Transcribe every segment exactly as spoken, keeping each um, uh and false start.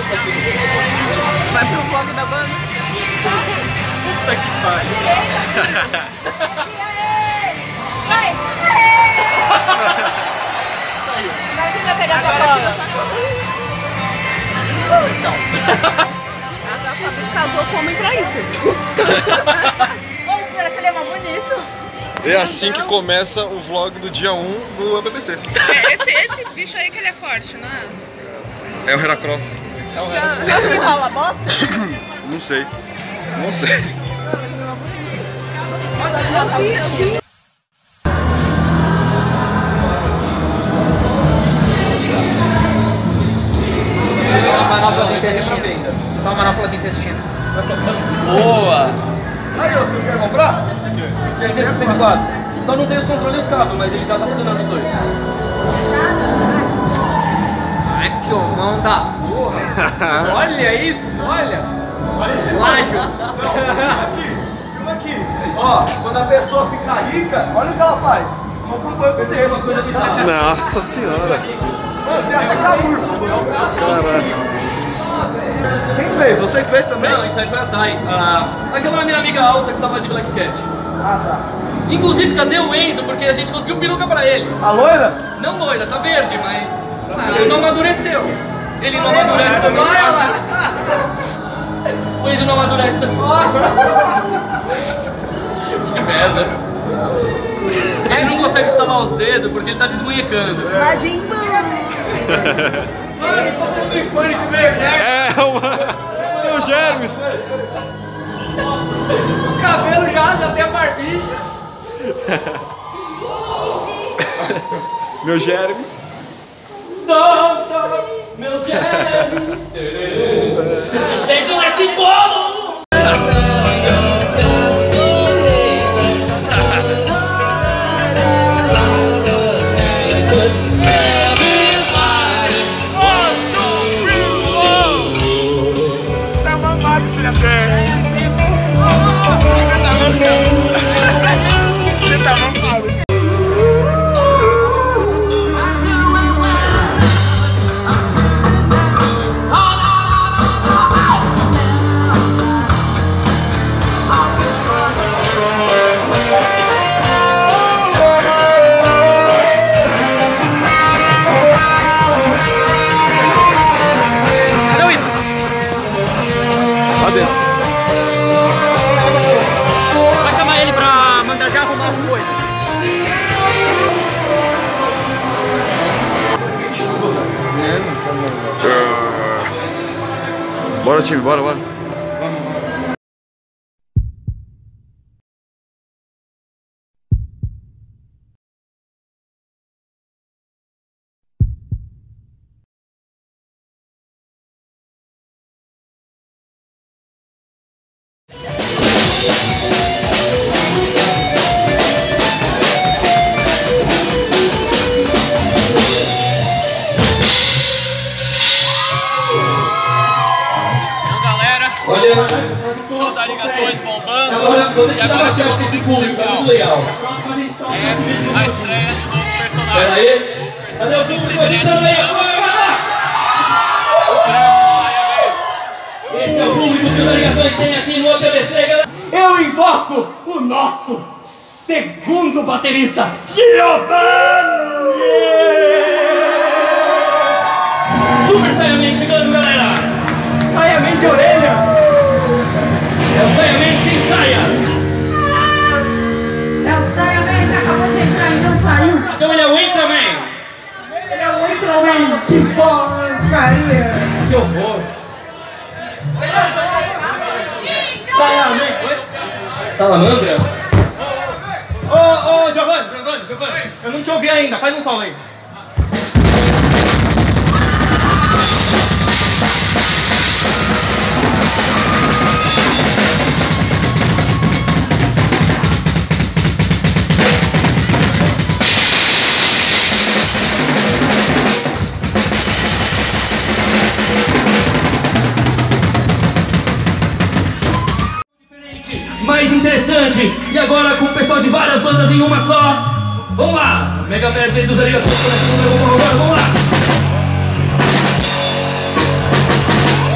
Vai pro vlog da banda? Puta que pariu. Vai! Saiu. Vai que vai pegar essa bola. A Fabi casou com homem pra isso. Olha, pior que ele é mais bonito. É assim que começa o vlog do dia um do A B B C. É, esse, esse bicho aí que ele é forte, não é? É o Heracross. É um Já, já que rola bosta? Não sei. Não sei. a manopla do intestino ainda. Tá a manopla do intestino. Boa! Aí, você quer comprar? Tem T sessenta e quatro. Só não tem os controles e os cabos, mas ele já tá funcionando os dois. Ai, que mão da porra! Olha isso, olha! Olha esse Lágios! Aqui, filma aqui. Ó, quando a pessoa fica rica, olha o que ela faz. Compra um banco desse. Nossa senhora. Mano, tem até camurça. Caraca. Quem fez? Você que fez também? Não, isso aí foi a Thay. Ah, aquela minha amiga alta que tava de Black Cat. Ah, tá. Inclusive, cadê o Enzo? Porque a gente conseguiu peruca pra ele. A loira? Não loira, tá verde, mas ah, ele não amadureceu. Ele não amadurece também. Olha lá. O Enzo não amadurece também. Que merda. Ele não consegue estalar os dedos porque ele tá desmunhecando. Majin Buu. Mano, todo mundo em pânico, meio né? É, uma... meu germes. O cabelo já, já tem a barbicha. Meu germes. Nossa, meus germes. Dentro desse bolo. Lá dentro. Vai chamar ele pra mandar já arrumar as coisas. Bora, time, bora, bora. Olha, Show da Arigatões bombando. agora vou E tirar agora uma selfie chegou desse o público, tá muito legal. É a estreia do novo personagem. Pera aí, cadê o público agitando aí agora? Esse é o público que os Arigatões têm aqui no A B B C, galera. Eu invoco o nosso segundo baterista, Giovanni! Super Saiyaman chegando, galera. Saiyaman de orelha! É o Saiyaman sem saias. É o Saiyaman que acabou de entrar e não saiu. Então ele é o Ultraman. Ele é o Ultraman. Que porcaria. Que horror. Saiyaman! Salamandra? Ô, ô, Giovanni, Giovanni, Giovanni, eu não te ouvi ainda, faz um solo aí. Mais interessante, e agora com o pessoal de várias bandas em uma só. Vamos lá, Mega Merda dos Arigatões, vamos lá, vamos lá.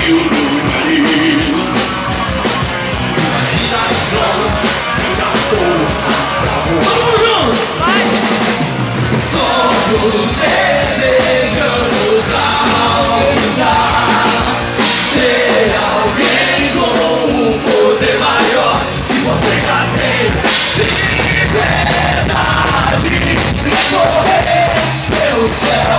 Desejamos alcançar ser alguém com um poder maior que você já tem. Liberdade de correr pelo céu.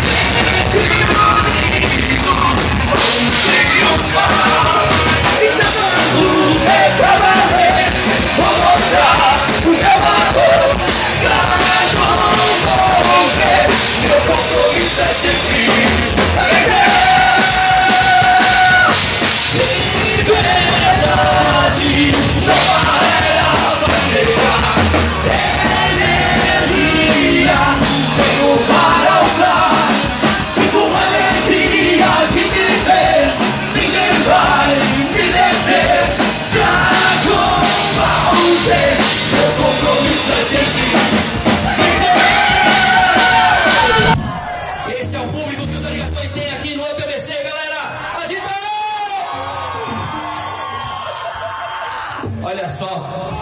Então lutei pra valer, vou mostrar o meu amor. Meu compromisso é sempre liberdade, não barreira vai chegar. Energia, tenho para usar. E com alegria de viver, ninguém vai me deter. Dragon Ball Z, meu compromisso é sempre. Esse é o público que os arigatões têm aqui no P B C, galera! Agita! Olha só,